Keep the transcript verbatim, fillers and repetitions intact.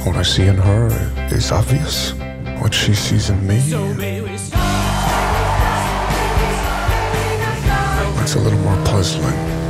What I see in her is obvious. What she sees in me, it's a little more puzzling.